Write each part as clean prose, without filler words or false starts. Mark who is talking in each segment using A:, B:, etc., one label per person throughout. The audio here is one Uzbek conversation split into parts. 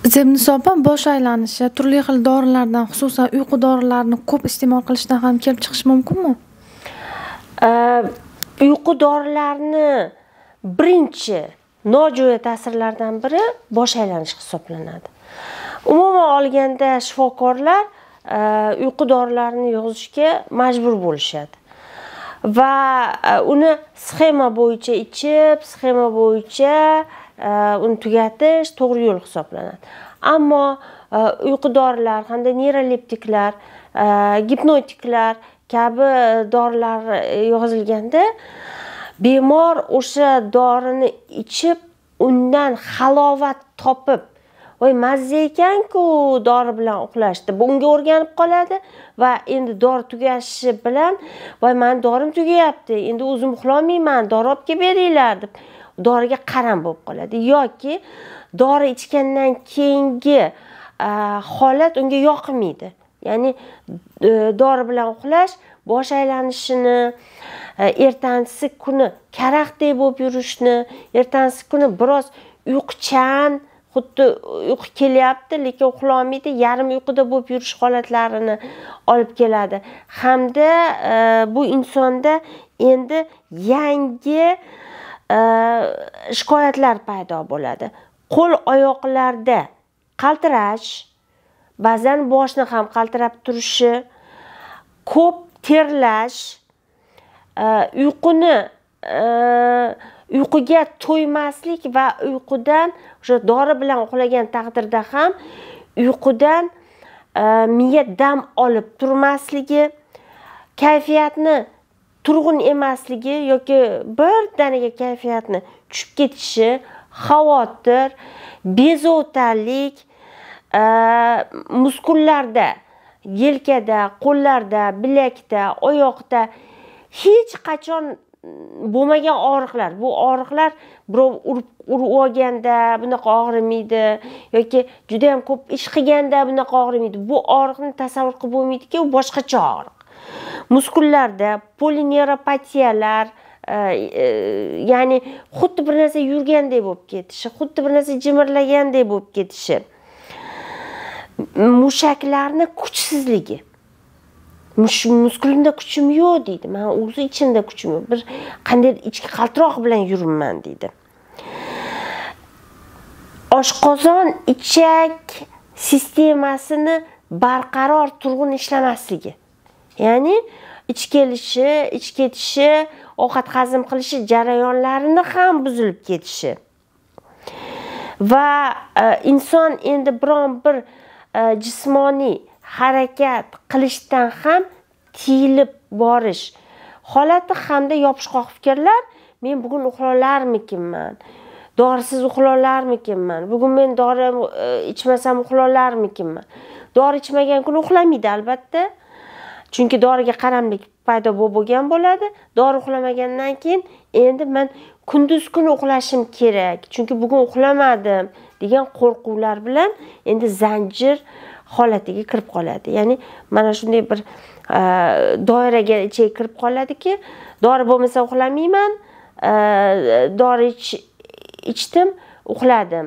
A: Zemniso opa, bosh aylanishi, turli xil dorilardan, xususan uyqu dorilarini ko'p iste'mol qilishdan ham kelib chiqishi mumkinmi?
B: Uyqu dorilarini birinchi nojo'ya ta'sirlardan biri bosh aylanish hisoblanadi. Umuman olganda shifokorlar uyqu dorilarini yozishga majbur bo'lishadi. Va uni sxema bo'yicha ichib, sxema bo'yicha uni tugatish to'g'ri yo'l hisoblanadi. Ammo uyqu dorilar hamda neyroleptiklar, gipnotiklar kabi dorilar yozilganda bemor o'sha dorini ichib, undan halovat topib, voy mazza ekan-ku dori bilan uxlashdi, bunga o'rganib qoladi va endi dori tugashi bilan voy men dorim tugayapti, endi o'zim uxlolmayman, dori olib kelib beringlar deb doriga qaram bo'lib qoladi yoki dori ichgandan keyingi holat unga yoqmaydi. Ya'ni dori bilan uxlash bosh aylanishini, ertasi kuni karaxtdek bo'lib yurishni, ertasi kuni biroz uyquchan, xuddi uyqu kelyapti, lekin uxlolmaydi, yarim uyquda bo'lib yurish holatlarini olib keladi. Hamda bu insonda endi yangi shikoyatlar paydo bo'ladi. Qo'l oyoqlarda qaltirash, ba'zan boshni ham qaltirab turishi, ko'p terlash, uyquga to'ymaslik va uyqudan o'sha dori bilan uxlagan taqdirda ham uyqudan miya dam olib turmasligi, kayfiyatni turg'un emasligi yoki birdaniga kayfiyatni tushib ketishi, xavotir, bezovtalik, muskullarda, yelkada, qo'llarda, bilakda, oyoqda hech qachon bo'lmagan og'riqlar. Bu og'riqlar birov urib olganda bunaqa og'rimaydi yoki juda ham ko'p ish qilganda bunaqa og'rimaydi. Bu og'riqni tasavvur qilib bo'lmaydiki, u boshqacha og'riq. Muskullarda polineuropatiyalar, ya'ni xuddi bir narsa yurgandek bo'lib ketishi, xuddi bir narsa jimirlagandek bo'lib ketishi. Mushaklarni kuchsizligi. Muskulimda kuchim yo'q deydi. Men o'zi ichimda kuchim yo'q. Bir qanday ichki qaltiroq bilan yuribman deydi. Oshqozon ichak sistemasini barqaror turg'un ishlamasligi. Ya'ni ich kelishi, ich ketishi, ovqat hazm qilishi jarayonlarini ham buzilib ketishi. Va inson endi biron bir jismoniy harakat qilishdan ham tiyilib borish holati hamda yopishqoq fikrlar, men bugun uxlolarmikinman, dorisiz uxlolarmikinman, bugun men dori ichmasam uxlolarmikinman. Dori ichmagan kun uxlamaydi albatta. Chunki doriga qaramlik paydo bo'lgan bo'ladi. Dori uxlamagandan keyin endi men kunduz kuni uxlashim kerak, chunki bugun uxlamadim degan qo'rquvlar bilan endi zanjir holatiga kirib qoladi. Ya'ni mana shunday bir doiraga ichiga kirib qoladiki, dori bo'lmasa uxlamayman, dori ichdim, uxladim.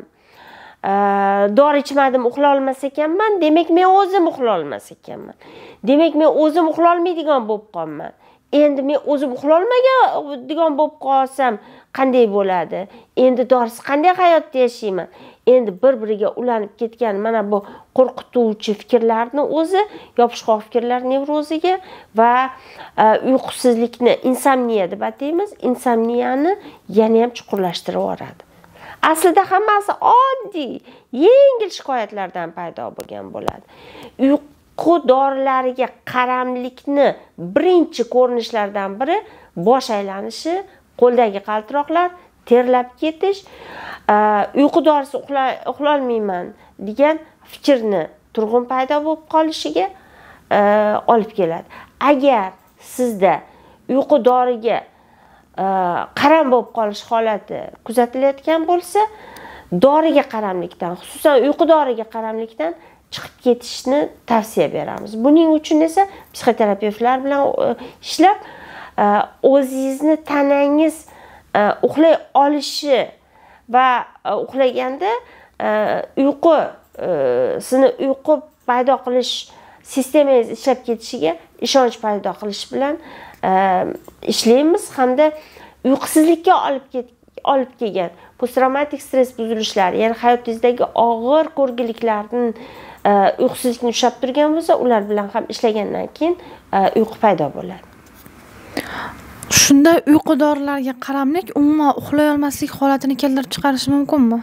B: Dori ichmadim, uxla olmas ekanman, demak men o'zim uxla olmas ekanman. Demak men o'zim uxla olmaydigan bo'lib qolman. Endi men o'zim uxla olmaydigan bo'lib qolsam qanday bo'ladi? Endi dorisiz qanday hayotda yashayman? Endi bir-biriga ulanib ketgan mana bu qo'rqituvchi fikrlarni o'zi yopishqoq fikrlar nevroziga va uyqusizlikni insomniya deb ataymiz, insomniyani yana ham chuqurlashtirib yuboradi. Aslida hammasi oddiy, yengil shikoyatlardan paydo bo'lgan bo'ladi. Uyqu dorilariga qaramlikni birinchi ko'rinishlardan biri bosh aylanishi, qo'ldagi qaltiroqlar, terlab ketish, uyqu dorisi uxlolmayman degan fikrni turg'un paydo bo'lib qolishiga olib keladi. Agar sizda uyqu doriga qaram bo'lib qolish holati kuzatilayotgan bo'lsa, doriga qaramlikdan, xususan uyqu doriga qaramlikdan chiqib ketishni tavsiya beramiz. Buning uchun esa psixoterapevtlar bilan ishlab, o'zingizni tanangiz uxlay olishi va uxlaganda uyqu sizni uyqu paydo qilish sistemangiz ishlab ketishiga ishonch paydo qilish bilan ishlaymiz hamda uyqusizlikka olib kelgan posttraumatik stress buzilishlari, ya'ni hayotingizdagi og'ir ko'rgiliklarni uyqusizlikni ushlab turgan bo'lsa, ular bilan ham ishlagandan keyin uyqu paydo bo'ladi.
A: Shunda uyqu dorilarga qaramlik umuman uxlay olmaslik holatini keltirib chiqarishi mumkinmi?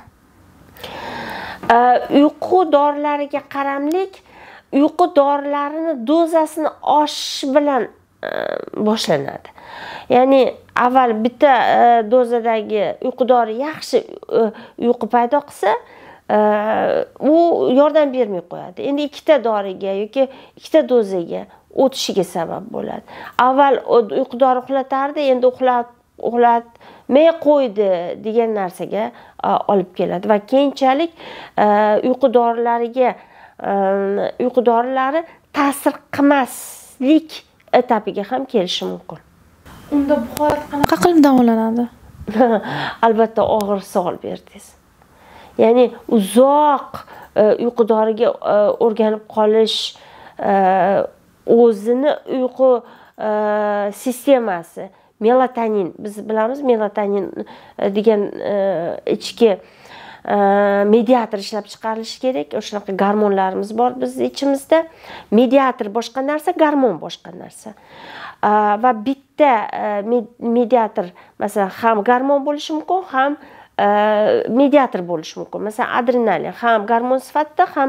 B: Uyqu dorilariga qaramlik uyqu dorilarini dozasini oshishi bilan boshlanadi. Ya'ni avval bitta dozadagi uyqu dori yaxshi uyqu paydo qilsa, u yordam bermay qo'yadi. Endi ikkita doriga yoki ikkita dozaga o'tishiga sabab bo'ladi. Avval uyqu dori uxlatardi, endi uxlatmay qo'ydi degan narsaga olib keladi va keyinchalik uyqu dorilari ta'sir qilmaslik etapiga ham kelishi mumkin.
A: Unda bu holat qanaqa qilib davolanadi?
B: Albatta og'ir savol berdingiz. Ya'ni uzoq uyqu doriga o'rganib qolish o'zini uyqu sistemasi melatonin, biz bilamiz melatonin degan ichki mediator ishlab chiqarilishi kerak. O'shanaqa gormonlarimiz bor bizning ichimizda. Mediator boshqa narsa, gormon boshqa narsa. Va bitta mediator, masalan, ham gormon bo'lishi mumkin, ham mediator bo'lishi mumkin. Masalan, adrenalin ham gormon sifatida, ham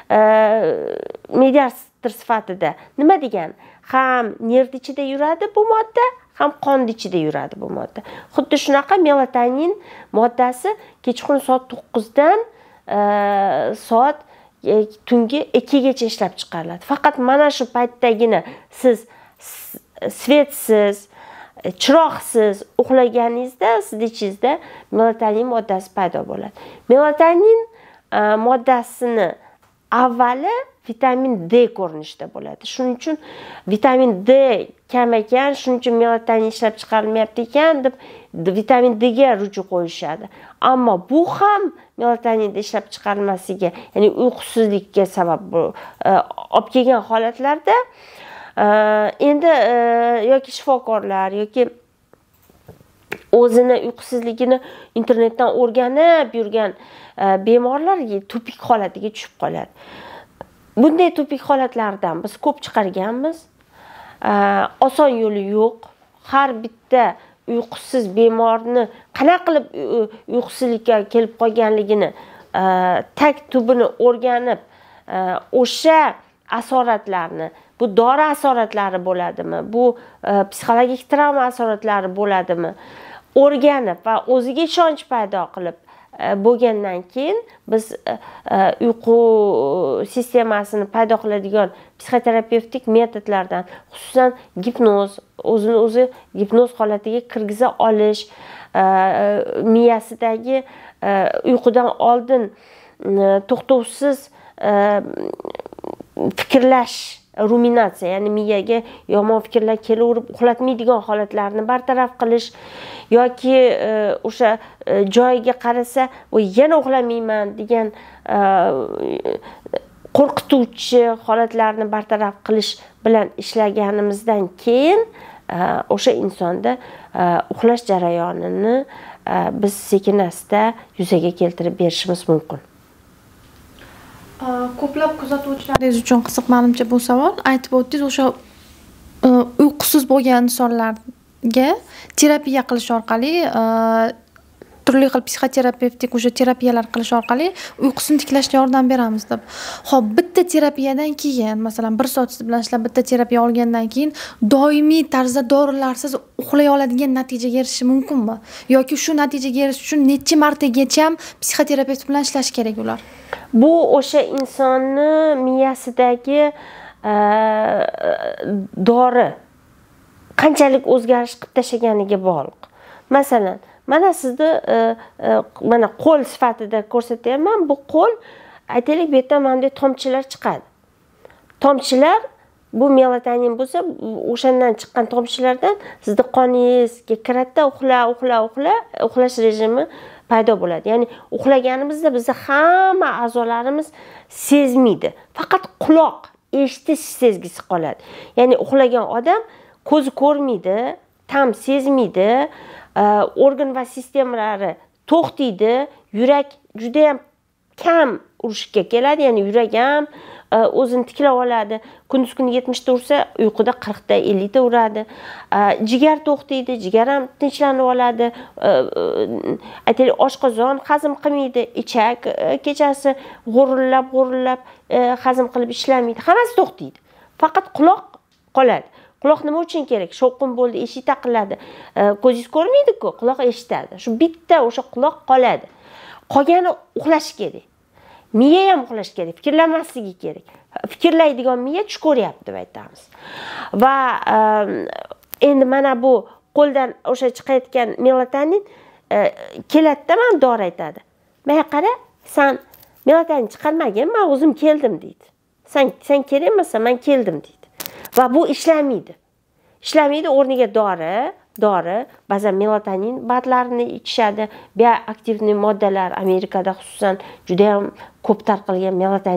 B: mediator sifatida. Nima degani? Ham nerv ichida yuradi bu modda, ham qon ichida yuradi bu modda. Xuddi shunaqa melatonin moddasi kechqurun soat 9 dan soat tungi 2 gacha ishlab chiqariladi. Faqat mana shu paytdagina siz svetsiz, chiroqsiz uxlaganingizda siz ichingizda melatonin moddasi paydo bo'ladi. Melatonin moddasini avvali vitamin D ko'rinishida bo'ladi. Shuning uchun vitamin D kam ekan, shuning uchun melatonin ishlab chiqarilmayapti ekan deb vitamin D ga ruju qo'yishadi. Ammo bu ham melatoninda ishlab chiqarilmasligiga, ya'ni uyqusizlikka sabab olib kelgan holatlarda endi yoki shifokorlar yoki o'zini uyqusizligini internetdan o'rganib yurgan bemorlar tupik holatiga tushib qoladi. Bunday tupik holatlardan biz ko'p chiqarganmiz. Oson yo'li yo'q. Har bitta uyqusiz bemorni qanaqa qilib uyqusizlikka kelib qolganligini tag tubini o'rganib, o'sha asoratlarni, bu dori asoratlari bo'ladimi, bu psixologik travma asoratlari bo'ladimi, o'rganib va o'ziga ishonch paydo qilib bo'lgandan keyin biz uyqu sistemasini paydo qiladigan psixoterapevtik metodlardan, xususan gipnoz, o'zini o'zi gipnoz holatiga kirgiza olish, miyasidagi uyqudan oldin to'xtovsiz fikrlash, ruminatsiya, ya'ni miyaga yomon fikrlar kelaverib uxlatmaydigan holatlarni bartaraf qilish yoki o'sha joyiga qarasa, yana uxlamayman degan qo'rqituvchi holatlarni bartaraf qilish bilan ishlaganimizdan keyin o'sha insonda uxlash jarayonini biz sekin-asta yuzaga keltirib berishimiz mumkin.
A: Ko'plab kuzatuvchilaringiz uchun qiziq menimcha bu savol. Aytib o'tdingiz, o'sha uyqusiz bo'lgan insonlarga terapiya qilish orqali, turli xil psixoterapevtik o'sha terapiyalar qilish orqali uyqusini tiklashga yordam beramiz deb. Xo'p, bitta terapiyadan keyin, masalan, 1 soat siz bilan ishlab bitta terapiya olgandan keyin doimiy tarzda dorilarsiz uxlay oladigan natijaga erishish mumkinmi? Yoki shu natijaga erishish uchun necha martagacha psixoterapevt bilan ishlash kerak ular?
B: Bu o'sha insonni miyasidagi dori qanchalik o'zgarish qilib tashlaganiga bog'liq. Masalan, mana sizni mana qo'l sifatida ko'rsatyapman. Bu qo'l, aytaylik, bu yerdan bunday tomchilar chiqadi. Tomchilar bu melatonin bo'lsa, o'shandan chiqqan tomchilardan sizni qoningizga kiradi, uxlash rejimi paydo bo'ladi. Ya'ni uxlaganimizda bizni hamma a'zolarimiz sezmaydi. Faqat quloq eshitish sezgisi qoladi. Ya'ni uxlagan odam ko'zi ko'rmaydi, tam sezmaydi, organ va sistemalari to'xtaydi, yurak juda ham kam urishga keladi, ya'ni yurak ham o'zini tiklab oladi. Kunduz kuni 70 ta ursa, uyquda 40 ta, 50 ta uradi. Jigar to'xtaydi, jigar ham tinchlanib oladi. Aytaylik, oshqozon hazm qilmaydi, ichak kechasi g'urillab hazm qilib ishlamaydi. Hammasi to'xtaydi. Faqat quloq qoladi. Quloq nima uchun kerak? Shovqin bo'ldi, eshik taqiladi. Ko'zingiz ko'rmaydi-ku, quloq eshitadi. Shu bitta o'sha quloq qoladi. Qolgani uxlash kerak. Miya ham uxlash kerak, fikrlamasligi kerak. Fikrlaydigan miya tush ko'ryapti deb aytamiz. Va endi mana bu qo'ldan o'sha chiqayotgan melatonin keladida, men dori aytadi. "Men qara, sen melatonin chiqarmagin, men o'zim keldim" deydi. Sen kerak emassan, men keldim deydi. Va bu ishlamaydi. Ishlamaydi, o'rniga dori, ba'zan melatonin badlarini ichishadi. Bioaktiv moddalar Amerikada xususan juda ham ko'p tarqalgan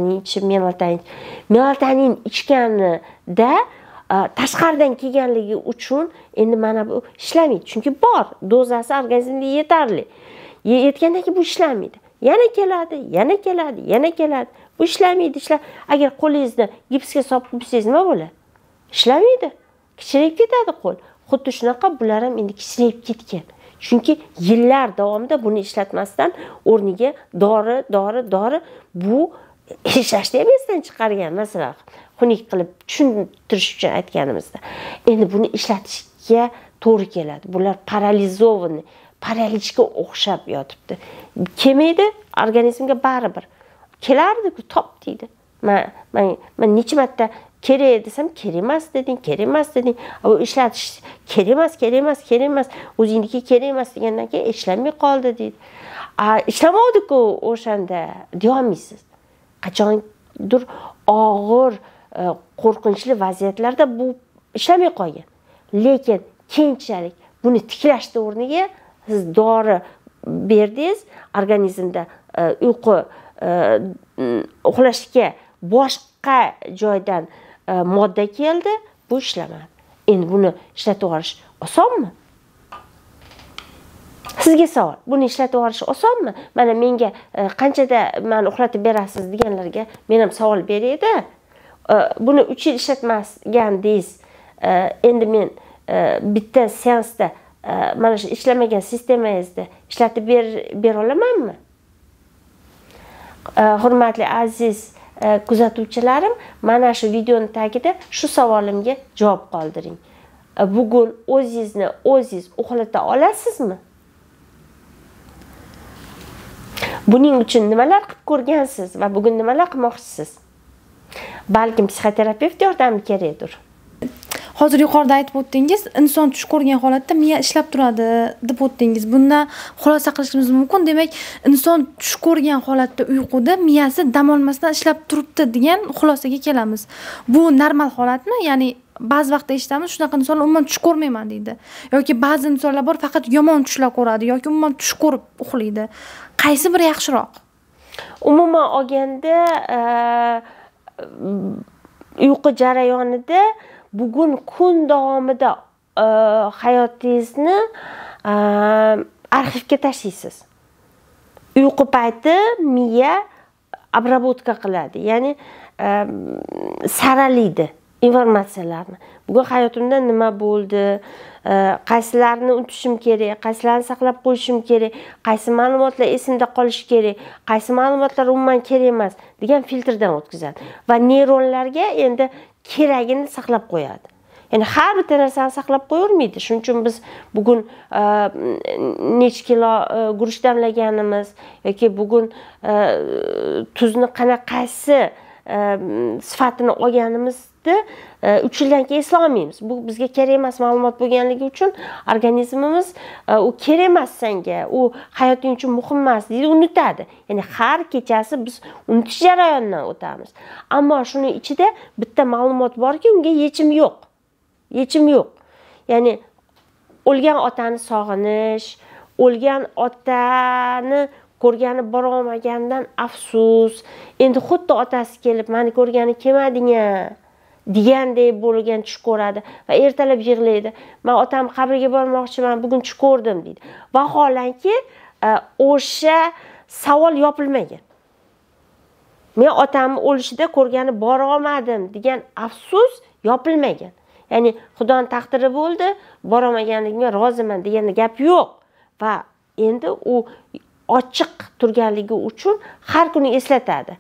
B: melatonin ichganida tashqaridan kelganligi uchun endi mana bu ishlamaydi. Chunki bor, dozasi organizmga yetarli. Yetgandan keyin bu ishlamaydi. Yana keladi. Bu ishlamaydi. Agar qo'lingizni gipsga solib qo'ysangiz nima bo'ladi? Ishlamaydi. Kichrayib ketadi qo'l. Xuddi shunaqa bular ham endi kichrayib ketgan. Chunki yillar davomida buni ishlatmasdan o'rniga dori bu ishlashni ham esdan chiqargan, masalan, xunuk qilib tushuntirish uchun aytganimizda. Endi buni ishlatishga to'g'ri keladi. Bular paralizovani, paralichga o'xshab yotibdi. Kelmaydi, organizmga baribir. Kelardi-ku, top deydi. Men necha marta kerak desam, kerak emas deding. Bu ishlatish kerak emas. O'zingniki kerak emas degandan keyin ishlamay qoldi deydi. Ishlamadi-ku o'shanda deyolmaysiz. Qachondir og'ir, qo'rqinchli vaziyatlarda bu ishlamay qolgan. Lekin keyinchalik buni tiklashning o'rniga siz dori berdingiz, organizmda uxlashga boshqa joydan modda keldi, bu ishlamadi. Endi buni ishlatib olish osonmi? Sizga savol, buni ishlatib olish osonmi? Mana menga qanchada meni uxlatib berasiz deganlarga men ham savol berayda. Buni 3 yil ishlatmasgandingiz, endi men bitta seansda mana shu ishlamagan sistemangizda ishlatib bera olamanmi? Hurmatli aziz kuzatuvchilarim, mana shu videoning tagida shu savolimga javob qoldiring. Bugun o'zingiz uxlata olasizmi? Buning uchun nimalar qilib ko'rgansiz va bugun nimalar qilmoqchisiz? Balkim psixoterapevt yordami kerakdir.
A: Hozir yuqorida aytib o'tdingiz, inson tush ko'rgan holatda miya ishlab turadi deb o'tdingiz. Bundan xulosa qilishimiz mumkin. Demak, inson tush ko'rgan holatda uyquda miyasi dam olmasdan ishlab turibdi degan xulosaga kelamiz. Bu normal holatmi? Ya'ni ba'zi vaqtda eshitamiz, shunaqa insonlar umuman tush ko'rmayman deydi. Yoki ba'zi insonlar bor, faqat yomon tushlar ko'radi yoki umuman tush ko'rib uxlaydi. Qaysi biri yaxshiroq?
B: Umuman olganda, uyqu jarayonida bugun kun davomida hayotingizni arxivga tashlaysiz. Uyqu payti miya обработка qiladi, ya'ni saralaydi informatsiyalarni. Bugun hayotimda nima bo'ldi, qaysilarini unutishim kerak, qaysilarini saqlab qo'yishim kerak, qaysi ma'lumotlar esimda qolishi kerak, qaysi ma'lumotlar umuman kerak emas degan filtrdan o'tkazadi va neyronlarga endi keragini saqlab qo'yadi. Ya'ni har bir narsani saqlab qo'yolmaydi. Shuning uchun biz bugun necha kilo guruch damlaganimiz yoki bugun tuzni qanaqasi sifatini olganimizni 3 yildan keyin eslolmaymiz. Bu bizga kerak emas ma'lumot bo'lganligi uchun organizmimiz u kerak emas senga, u hayoting uchun muhim emas deydi, unutadi. Ya'ni har kechasi biz unutish jarayonidan o'tamiz. Ammo shuning ichida bitta ma'lumot borki, unga yechim yo'q. Ya'ni o'lgan otani sog'inish, o'lgan otani ko'rgani bora olmaganidan afsus. Endi xuddi otasi kelib, meni ko'rgani kelmading-a degandek bo'lgan tush ko'radi va ertalab yig'laydi. Men otam qabriga bormoqchiman, bugun tush ko'rdim deydi. Vaholanki, o'sha savol yopilmagan. Men otamni o'lishida ko'rgani bora olmadim degan afsus yopilmagan. Ya'ni Xudoning taqdiri bo'ldi, bora olmaganligimga roziman degan gap yo'q. Va endi u ochiq turganligi uchun har kuni eslatadi.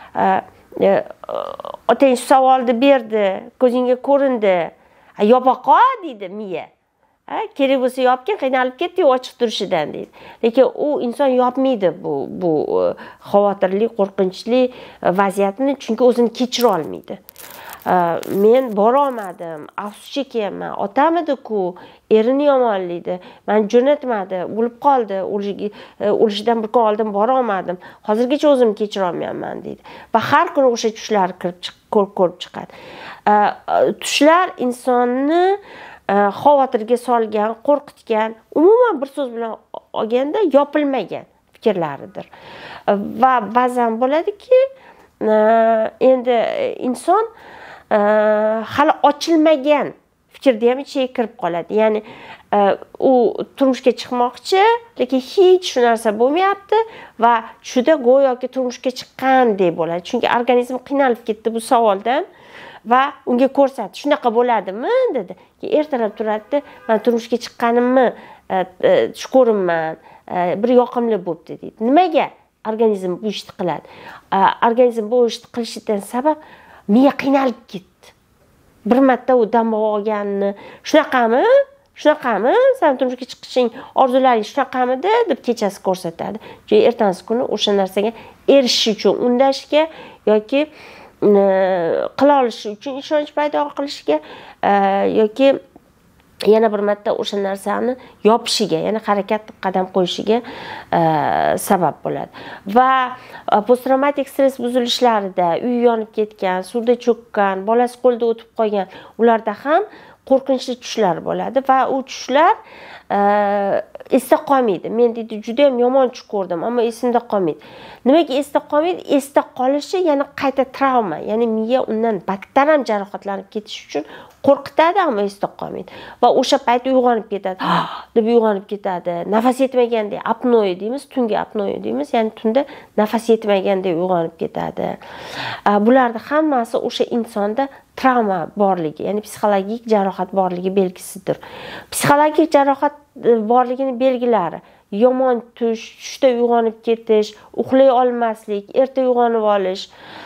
B: Otang shu savolni berdi, ko'zingga ko'rindi. Yopa qol deydi miya. Kerak bo'lsa yopgin, qiynalib ketdi ochiq turishidan deydi. Lekin u inson yopmaydi bu xavotirli, qo'rqinchli vaziyatni, chunki o'zini kechira olmaydi. Men bora olmadim, afsus chekyapman. Otam edi-ku, erini yomonlaydi. Meni jo'natmadi, o'lib qoldi. O'lishidan bir kun oldin bora olmadim. Hozirgacha o'zimni kechira olmayapman deydi. Va har kuni o'sha tushlar ko'rib chiqadi. Tushlar insonni xavotirga solgan, qo'rqitgan, umuman bir so'z bilan olganda yopilmagan fikrlaridir. Va ba'zan bo'ladiki, endi inson hali ochilmagan fikrda ham ichiga kirib qoladi. Ya'ni u turmushga chiqmoqchi, lekin hech shu narsa bo'lmayapti va shuda go'yoki turmushga chiqqandek bo'ladi. Chunki organizm qiynalib ketdi bu savoldan. Va unga ko'rsatdi, shunaqa bo'ladimi dedi. Ertalab turadi, men turmushga chiqqanimni tush ko'rimman, bir yoqimli bo'libdi deydi. Nimaga organizm bu ishni qiladi? Organizm bu ishni qilishidan sabab miya qiynalib ketdi. Bir marta u dam olganini, shunaqami? Sen turmushga chiqishing, orzularing shunaqamidi deb kechasi ko'rsatadi. Chunki ertasi kuni o'sha narsaga erishish uchun undashga yoki qila olishi uchun ishonch paydo qilishiga yoki yana bir marta o'sha narsani yopishiga, yana harakat qadam qo'yishiga sabab bo'ladi. Va posttraumatik stress buzilishlarida uy yonib ketgan, suvda cho'kkan, bolasi qo'lda o'tib qolgan, ularda ham qo'rqinchli tushlar bo'ladi va u tushlar esda qolmaydi. Men deydi juda ham yomon tush ko'rdim, ammo esimda qolmaydi. Nimaga esda qolmaydi? Esda qolishi yana qayta travma, ya'ni miya undan battar ham jarohatlanib ketish uchun qo'rqitadi, ammo esda qolmaydi. Va o'sha payt uyg'onib ketadi, deb uyg'onib ketadi. Nafas yetmagandek, apnoe deymiz, tungi apnoe deymiz, ya'ni tunda nafas yetmagandek uyg'onib ketadi. Bularning hammasi o'sha insonda travma borligi, ya'ni psixologik jarohat borligi belgisidir. Psixologik jarohat borligini belgilari: yomon tush, tushda uyg'onib ketish, uxlay olmaslik, erta uyg'onib olish,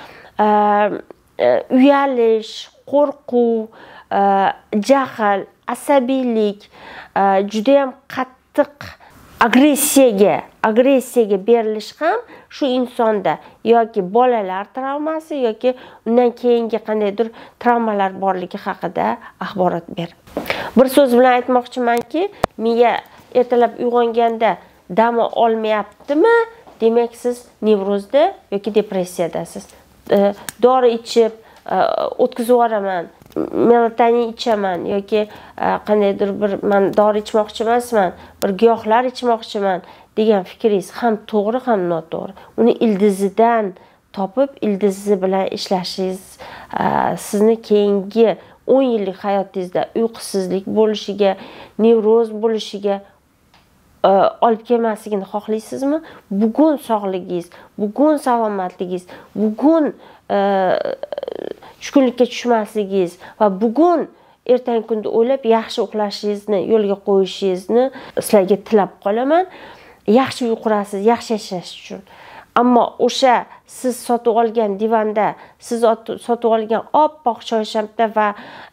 B: uyalish, qo'rquv, jahl, asabiylik, juda ham qattiq agressiyaga berilish ham shu insonda yoki bolalar travmasi yoki undan keyingi qandaydir travmalar borligi haqida axborot beradi. Bir so'z bilan aytmoqchimanki, miya ertalab uyg'onganda dam olmayaptimi, demak siz nevrozda yoki depressiyadasiz. Dori ichib o'tkazib yuboraman, melatonin ichaman yoki qandaydir bir men dori ichmoqchi emasman, bir giyohlar ichmoqchiman degan fikringiz ham to'g'ri, ham noto'g'ri. Uni ildizidan topib, ildizi bilan ishlashingiz sizni keyingi 10 yillik hayotingizda uyqusizlik bo'lishiga, nevroz bo'lishiga olib kelmasligini xohlaysizmi? Bugun sog'ligingiz, bugun salomatligingiz, bugun tushkunlikka tushmasligingiz va bugun ertangi kunda o'ylab yaxshi uxlashingizni yo'lga qo'yishingizni sizlarga tilab qolaman. Yaxshi uy qurasiz, yaxshi yashash uchun. Ammo o'sha siz sotib olgan divanda, siz sotib olgan oppoq choyshabda va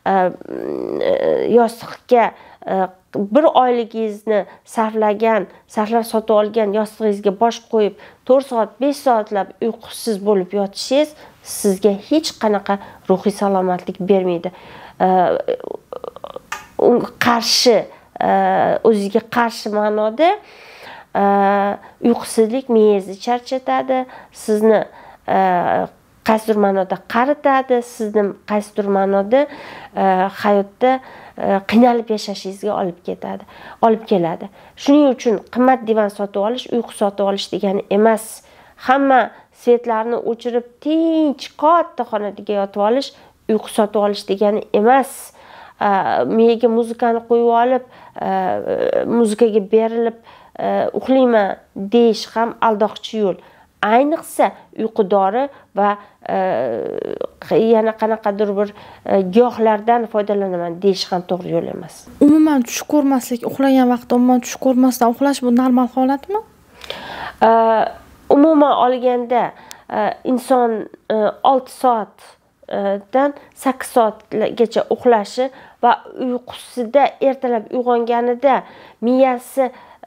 B: yostiqqa bir oyligingizni sarflab sotib olgan yostig'ingizga bosh qo'yib 4 soat, 5 soatlab uyqusiz bo'lib yotishingiz sizga hech qanaqa ruhiy salomatlik bermaydi. O'zingizga qarshi ma'noda uyqusizlik miyangizni charchatadi, sizni qaysidir ma'noda qaritadi, sizni qaysidir ma'noda hayotda qiynalib yashashingizga olib keladi. Shuning uchun qimmat divan sotib olish uyqu sotib olish degani emas. Hamma svetlarni o'chirib, tinch katta xonadagi yotib olish uyqu sotib olish degani emas. Miyaga muzikani qo'yib olib, muzikaga berilib uxlayman deyish ham aldoqchi yo'l. Ayniqsa uyqu dori va yana qanaqadir bir giyohlardan foydalanaman deyish ham to'g'ri yo'l emas.
A: Umuman tush ko'rmaslik, uxlagan vaqtda umuman tush ko'rmasdan uxlash bu normal holatmi?
B: Umuman olganda inson 6 soatdan 8 soatgacha uxlashi va uyqusida ertalab uyg'onganida miyasi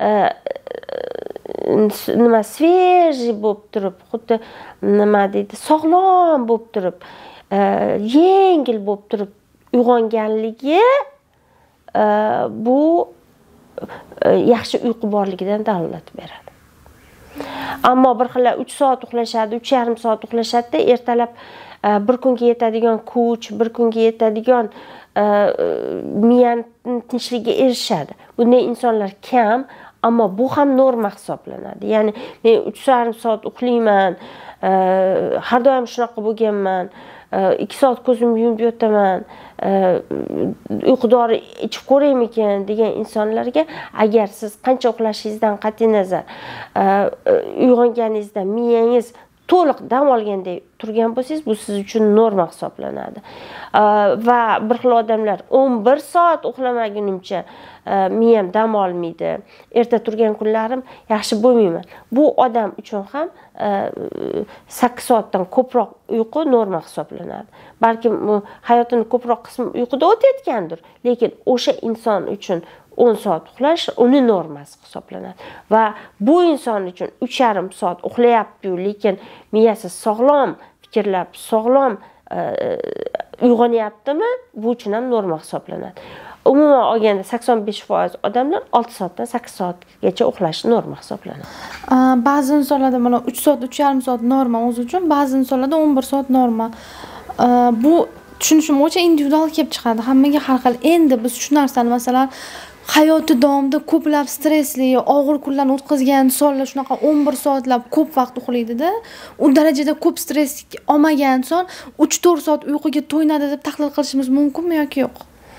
B: svejiy bo'lib turib, xuddi nima deydi, sog'lom bo'lib turib, yengil bo'lib turib uyg'onganligi bu yaxshi uyqu borligidan dalolat beradi. Ammo bir xillar 3 soat uxlashadi, 3,5 soat uxlashadi, ertalab bir kunga yetadigan kuch, bir kunga yetadigan miyani tinchligiga erishadi. Bunday insonlar kam, ammo bu ham norma hisoblanadi. Ya'ni men 3,5 soat uxlayman, har doim shunaqa bo'lganman, 2 soat ko'zimni yumib yotaman, uyqu dori ichib ko'raymikan degan insonlarga agar siz qancha uxlashingizdan qat'iy nazar uyg'onganingizda miyangiz to'liq dam olganday turgan bo'lsangiz, bu siz uchun norma hisoblanadi. Va bir xil odamlar 11 soat uxlamagunimcha miyam dam olmaydi, erta turgan kunlarim yaxshi bo'lmayman. Bu odam uchun ham 8 soatdan ko'proq uyqu norma hisoblanadi. Balkim hayotining ko'proq qismi uyquda o'tayotgandir, lekin o'sha inson uchun 10 soat uxlash uni normasi hisoblanadi. Va bu inson uchun 3,5 soat uxlayapti-yu, lekin miyasi sog'lom fikrlab, sog'lom uyg'onyaptimi, bu uchun ham norma hisoblanadi. Umuman olganda 85% odamlar 6 soatdan 8 soatgacha uxlash norma hisoblanadi.
A: Ba'zi insonlarda mana 3 soat, 3,5 soat norma o'zi uchun, ba'zi insonlarda 11 soat norma. Bu tushunishim bo'yicha individual kelib chiqadi. Hammaga har xil. Endi biz shu narsani masalan hayoti davomida ko'plab stressli, og'ir kunlarni o'tkazgan insonlar shunaqa 11 soatlab ko'p vaqt uxlaydi-da. U darajada ko'p stress olmagan inson 3-4 soat uyquga to'ynadi deb tahlil qilishimiz mumkinmi yoki yo'q?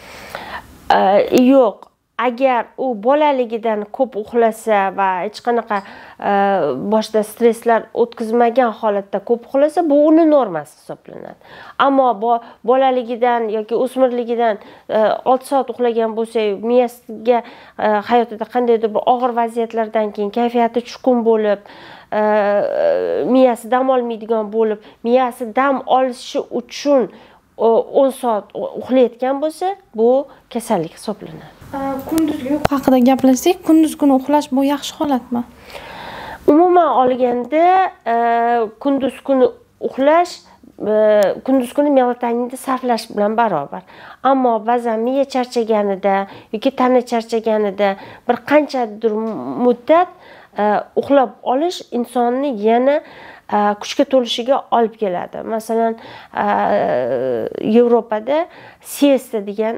B: Yo'q. Agar u bolaligidan ko'p uxlasa va hech qanaqa boshda stresslar o'tkazmagan holatda ko'p uxlasa, bu uni normasi hisoblanadi. Ammo bolaligidan yoki o'smirligidan 6 soat uxlagan bo'lsa, miyasiga hayotida qandaydir bir og'ir vaziyatlardan keyin kayfiyati tushkun bo'lib, miyasi dam olmaydigan bo'lib, miyasi dam olishi uchun 10 soat uxlayotgan bo'lsa, bu kasallik hisoblanadi.
A: Kunduzgi uyqu haqida gaplashsak, kunduz kuni uxlash bu yaxshi holatmi?
B: Umuman olganda, kunduz kuni uxlash kunduz kuni melatoninni sarflash bilan barobar. Ammo ba'zan miya charchaganida yoki tana charchaganida bir qanchadir muddat uxlab olish insonni yana kuchga to'lishiga olib keladi. Masalan, Yevropada siesta degan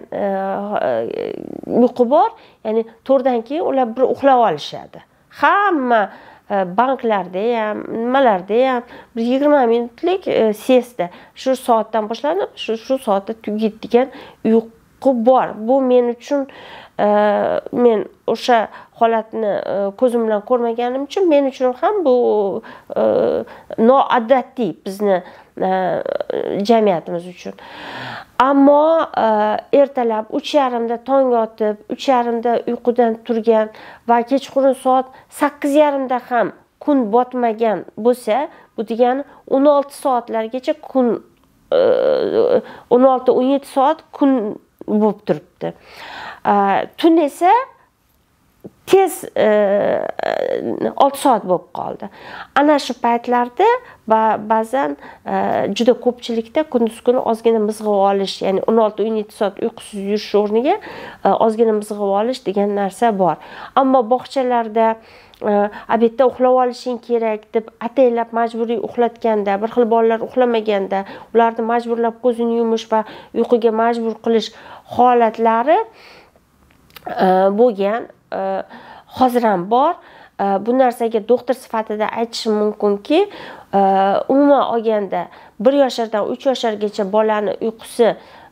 B: uyqu bor, ya'ni 4 dan keyin ular bir uxlab olishadi. Hamma banklarda ham, nimalarda ham 20 minutlik siesta shu soatdan boshlanib, shu soatda tugaydigan uyqu bor. Bu men uchun men o'sha holatni ko'zim bilan ko'rmaganim uchun men uchun ham bu noodatiy bizni jamiyatimiz uchun. Ammo ertalab 3:30 da tong otib, 3:30 da uyqudan turgan va kechqurun soat 8:30 da ham kun botmagan bo'lsa, bu degani 16 soatlargacha kun 16-17 soat kun bo'lib turibdi. Tun esa tez 6 soat bo'lib qoldi. Ana shu paytlarda ba'zan juda ko'pchilikda kunduz kuni ozgina mizg'ib olish, ya'ni 16-17 soat uyqusiz yurish o'rniga ozgina mizg'ib olish degan narsa bor. Ammo bog'chalarda obedda uxlab olishing kerak deb ataylab majburiy uxlatganda, bir xil bolalar uxlamaganda ularni majburlab ko'zini yumish va uyquga majbur qilish holatlari bo'lgan. Hozir ham bor. Bu narsaga doktor sifatida aytishim mumkinki, umuman olganda 1 yoshlardan 3 yoshlargacha bolani uyqusi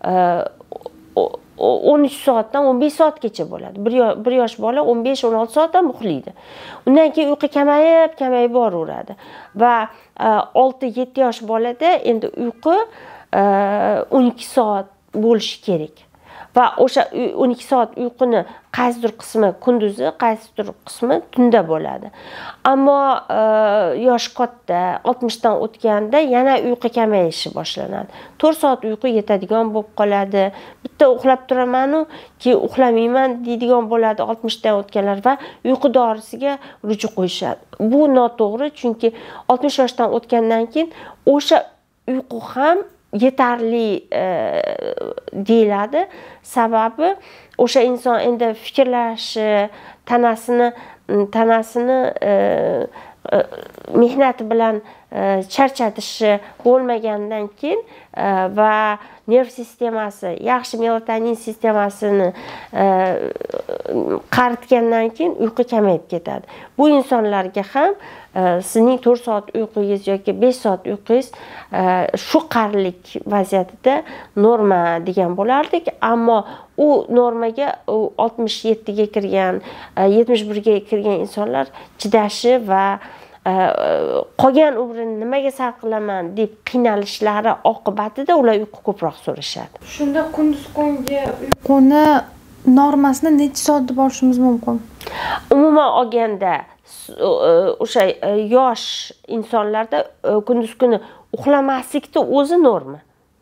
B: 13 soatdan 15 soatgacha bo'ladi. 1 yosh bola 15-16 soat ham uxlaydi. Undan keyin uyqu kamayib boraveradi. Va 6-7 yosh bolada endi uyqu 12 soat bo'lishi kerak. Va o'sha 12 soat uyquni qaysidir qismi kunduzi, qaysidir qismi tunda bo'ladi. Ammo yosh katta 60 dan o'tganda yana uyqu kamayishi boshlanadi. 4 soat uyqu yetadigan bo'lib qoladi. Bitta uxlab turaman-u, keyin uxlamayman deydigan bo'ladi 60 dan o'tganlar va uyqu dorisiga ruju qo'yishadi. Bu noto'g'ri, chunki 60 yoshdan o'tgandan keyin o'sha uyqu ham yetarli deyiladi. Sababi o'sha inson endi fikrlashi, tanasini mehnati bilan charchatishi bo'lmagandan keyin va nerv sistemasi, yaxshi melatonin sistemasini qaritgandan keyin uyqu kamayib ketadi. Bu insonlarga ham sizning 4 soat uyqungiz yoki 5 soat uyqungiz shu qarilik vaziyatida norma degan bo'lardik, ammo u normaga 67 ga kirgan, 71 ga kirgan insonlar chidashi va qolgan umrini nimaga sarf qilaman deb qiynalishlari oqibatida ular uyqu ko'proq so'rashadi.
A: Shunda kunduz kungi uyquni normasini necha soatda borishimiz mumkin?
B: Umuman olganda o'sha yosh insonlarda kunduz kuni uxlamaslikda o'zi norma.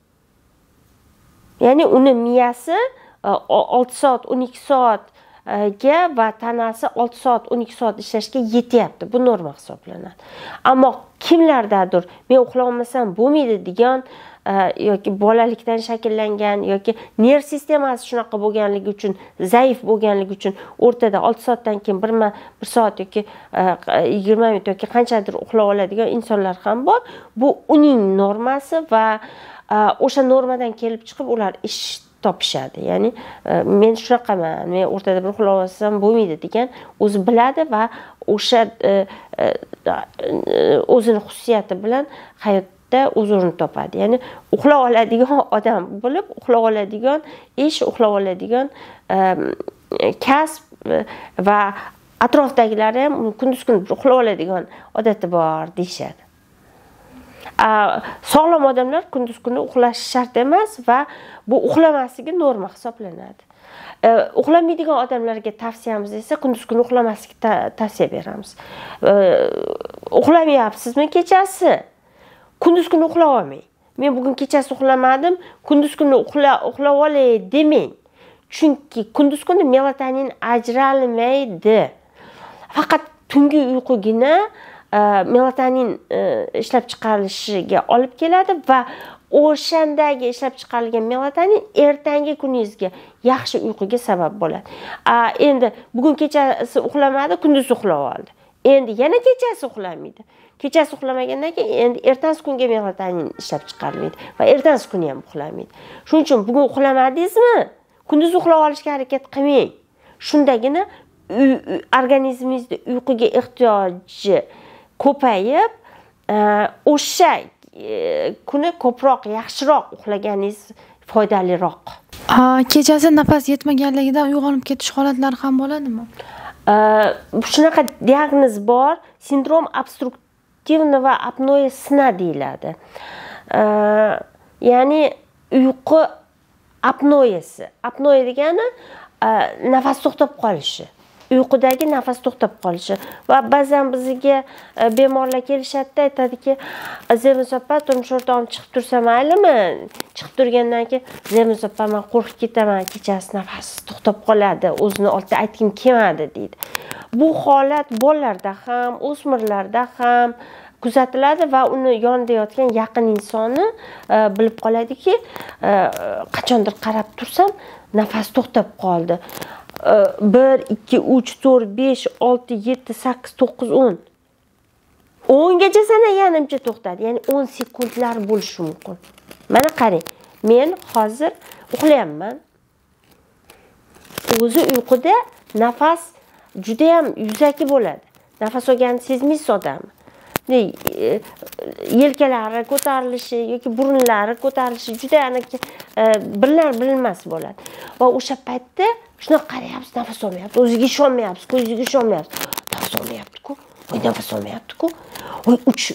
B: Ya'ni uni miyasi 6 soat, 12 soat ga va tanasi 6 soat, 12 soat ishlashga yetyapti. Bu norma hisoblanadi. Ammo kimlardadir men uxlamasam bo'lmaydi degan yoki bolalikdan shakllangan yoki nerv sistemasi shunaqa bo'lganligi uchun, zaif bo'lganligi uchun o'rtada 6 soatdan keyin 1 soat yoki 20 minut yoki qanchadir uxlab oladigan insonlar ham bor. Bu uning normasi va o'sha normadan kelib chiqib ular ish topishadi. Ya'ni men shunaqaman, men o'rtada bir uxlab olsam bo'lmaydi degan o'zi biladi va o'sha o'zini xususiyati bilan hayotda o'zini topadi. Ya'ni uxlab oladigan odam bo'lib, uxlab oladigan ish, uxlab oladigan kasb va atrofdagilar ham kunduz kun uxlab oladigan odati bor deyshadi. Sog'lom odamlar kunduz kuni uxlashi shart emas va bu uxlamasligi norma hisoblanadi. Uxlamaydigan odamlarga tavsiyamiz esa kunduz kuni uxlamaslikka tavsiya beramiz. Uxlamayapsizmi kechasi? Kunduz kuni uxlab olmang. Men bugun kechasi uxlamadim, kunduz kuni uxlab olay demang. Chunki kunduz kuni melatonin ajralmaydi. Faqat tungi uyqugina melatonin ishlab chiqarilishiga olib keladi va o'shandagi ishlab chiqarilgan melatonin ertangi kuningizga yaxshi uyquga sabab bo'ladi. Endi bugun kechasi uxlamadi, kunduz uxlab oldi. Endi yana kechasi uxlamaydi. Kechasi uxlamagandan keyin endi ertasi kunga melatonin ishlab chiqarilmaydi va ertasi kuni ham uxlamaydi. Shuning uchun bugun uxlamadingizmi? Kunduz uxlab olishga harakat qilmang. Shundagina organizmingizda uyquga ehtiyoji ko'payib, o'sha kuni ko'proq, yaxshiroq uxlaganingiz foydaliroq.
A: Kechasi nafas yetmaganligidan uyg'onib ketish holatlari ham bo'ladimi?
B: Shunaqa diagnoz bor, sindrom obstruktivniy apnoe sina deyiladi. Ya'ni uyqu apnoesi. Apnoe degani nafas to'xtab qolishi. uyqudagi nafas to'xtab qolishi. Va ba'zan bizga bemorlar kelishadi, aytadiki, Zermus opa, turmush o'rtog'im chiqib tursa maylimi? Chiqib turgandan keyin Zermus opa, men qo'rqib ketaman, kechasi nafas to'xtab qoladi, o'zini oldida aytgim kelmadi deydi. Bu holat bolalarda ham, o'smirlarda ham kuzatiladi va uni yonida yotgan yaqin insoni bilib qoladiki, qachondir qarab tursam, nafas to'xtab qoldi. 1, 2, 3, 4, 5, 6, 7, 8, 9, 10. 10 gacha sanaganimcha to'xtadi. Ya'ni 10 sekundlar bo'lishi mumkin. Mana qarang, men hozir uxlayapman. O'zi uyquda nafas juda ham yuzaki bo'ladi. Nafas olganini sezmaysiz odamni. Yelkalari ko'tarilishi yoki burunlari ko'tarilishi juda aniq bilinmas bo'ladi. Va o'sha paytda shunaqa qarayapsiz, nafas olmayapti, o'ziga ishonmayapsiz, ko'ziga ishonmayapsiz. Nafas olmayapti-ku, nafas olmayapti-ku. 3,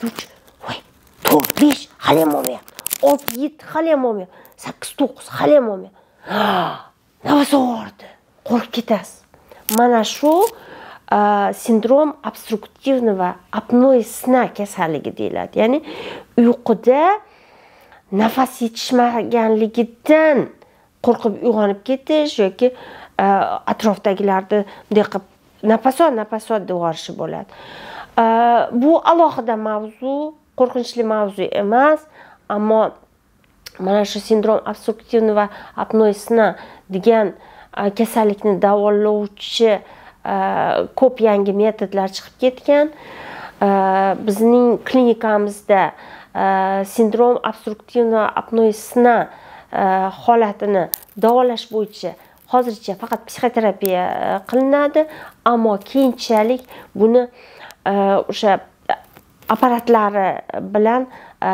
B: 4, 5 hali ham olmayapti. 6, 7 hali ham olmayapti. 8, 9 hali ham olmayapti. Nafas og'irdi. Qo'rqib ketasiz. Mana shu sindrom obstruktivного apnoe sna kasalligi deyiladi. Ya'ni uyquda nafas yetishmaganligidan qo'rqib uyg'onib ketish yoki atrofdagilarni bunday qilib nafas ol deb yuborishi bo'ladi. Bu alohida mavzu, qo'rqinchli mavzu emas, ammo mana shu sindrom obstruktivного apnoe sna degan kasallikni davolovchi ko'p yangi metodlar chiqib ketgan. Bizning klinikamizda sindrom obstruktivного apnoe sna holatini davolash bo'yicha hozircha faqat psixoterapiya qilinadi, ammo keyinchalik buni o'sha apparatlari bilan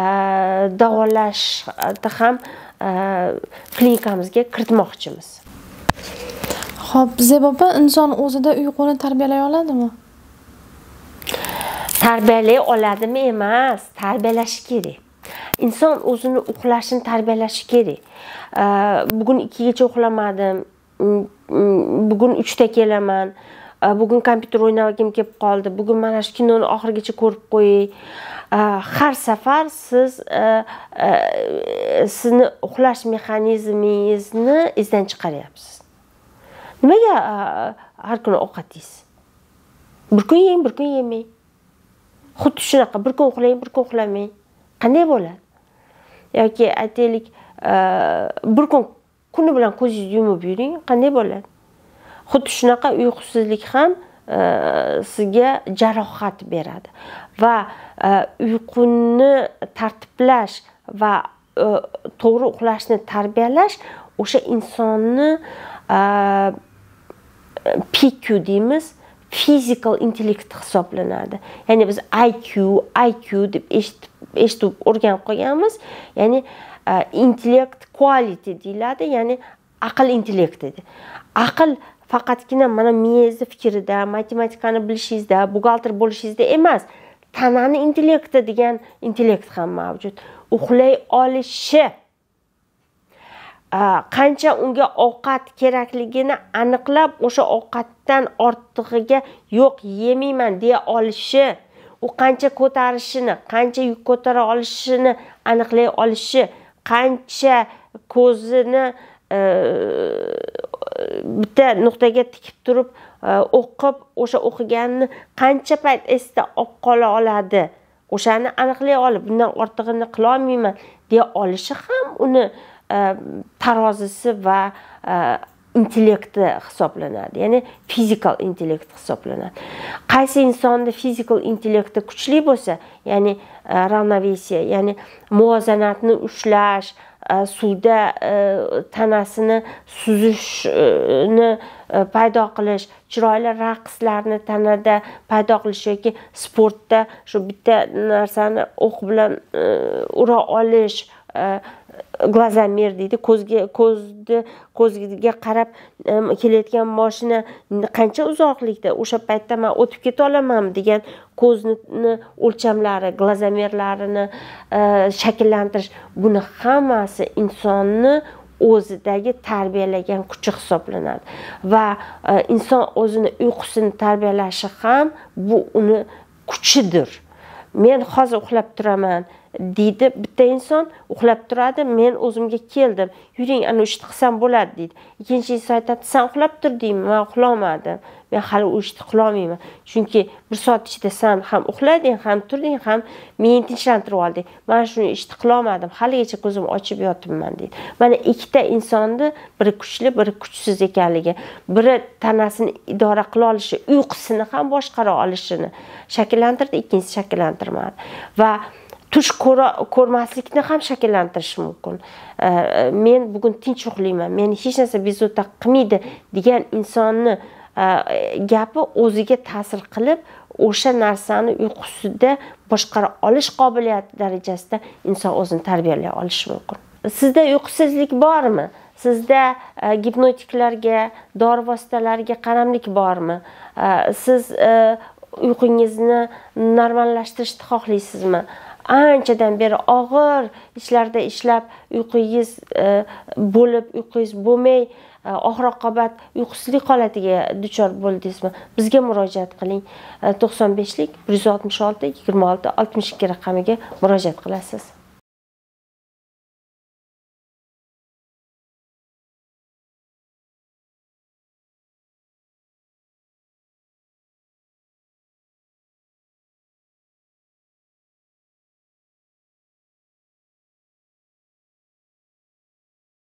B: davolashni ham klinikamizga kiritmoqchimiz.
A: Xo'p, Zebo opa, inson o'zida uyquni tarbiyalay oladimi?
B: Tarbiyalay oladimi emas, tarbiyalashi kerak. Inson o'zini uxlashini tarbiyalashi kerak. Bugun 2 gacha uxlamadim, bugun 3 ta kelaman, bugun kompyuter o'ynagim kelib qoldi, bugun mana shu kinoni oxirigacha ko'rib qo'ying. Har safar siz sizni uxlash mexanizmingizni izdan chiqaryapsiz. Nimaga har kuni ovqat yeysiz? Bir kun yeng, bir kun yemang. Xuddi shunaqa, bir kun uxlang, bir kun uxlamang. Qanday bo'ladi? Yoki aytaylik, bir kun kuni bilan ko'zingizni yumib yuring, qanday bo'ladi? Xuddi shunaqa uyqusizlik ham sizga jarohat beradi va uyquni tartiblash va to'g'ri uxlashni tarbiyalash o'sha insonni PQ deymiz, physical intellect hisoblanadi. Ya'ni biz IQ deb eshitib o'rganib qolganmiz. Ya'ni intellect quality deyiladi, ya'ni aql intellekti. Aql faqatgina mana miyangizni fikrida, matematikani bilishingizda, buxgalter bo'lishingizda emas, tanani intellekti degan intellekt ham mavjud. Uxlay olishi, qancha unga ovqat kerakligini aniqlab, o'sha ovqatdan ortig'iga yo'q, yemayman deya olishi, u qancha ko'tarishini, qancha yuk ko'tara olishini aniqlay olishi, qancha ko'zini bitta nuqtaga tikib turib o'qib, o'sha o'qiganini qancha payt esda olib qola oladi, o'shani aniqlay olib, bundan ortig'ini qila olmayman deya olishi ham uni tarozisi va intellekti hisoblanadi. Ya'ni physical intellekt hisoblanadi. Qaysi insonda physical intellekti kuchli bo'lsa, ya'ni ravnovesiya, ya'ni muvozanatni ushlash, suvda tanasini suzishni paydo qilish, chiroyli raqslarni tanada paydo qilish yoki sportda shu bitta narsani o'q bilan ura olish, glazomer deydi, ko'zga qarab kelayotgan mashina qancha uzoqlikda, o'sha paytda men o'tib keta olamanmi degan ko'zni o'lchamlari, glazomerlarini shakllantirish, buni hammasi insonni o'zidagi tarbiyalagan kuchi hisoblanadi va inson o'zini uyqusini tarbiyalashi ham bu uni kuchidir. Men hozir uxlab turaman deydi bitta inson, uxlab turadi, men o'zimga keldim, yuring ana ishni qilsam bo'ladi deydi. Ikkinchi inson aytadi, sen uxlab turdingmi? Men uxlamadim, men hali u ishni qilolmayman. Chunki bir soat ichida sen ham uxlading, ham turding, ham meni tinchlantirib olding. Men shuni ishni qilolmadim, haligacha ko'zim ochib yotibman deydi. Mana ikkita insonni biri kuchli, biri kuchsiz ekanligi, biri tanasini idora qila olishi, uyqusini ham boshqara olishini shakllantirdi, ikkinchisi shakllantirmadi. Va tush ko'rmaslikni ham shakllantirishi mumkin. Men bugun tinch uxlayman, meni hech narsa bezovta qilmaydi degan insonni gapi o'ziga ta'sir qilib, o'sha narsani uyqusida boshqara olish qobiliyati darajasida inson o'zini tarbiyalay olishi mumkin. Sizda uyqusizlik bormi? Sizda gipnotiklarga, dori vositalariga qaramlik bormi? Siz uyqungizni normallashtirishni xohlaysizmi? Anchadan beri og'ir ishlarda ishlab uyqungiz bo'lib, uyqungiz bo'lmay, oxir-oqibat uyqusizlik holatiga duchor bo'ldingizmi? Bizga murojaat qiling. 95lik 166 26 62 raqamiga murojaat qilasiz.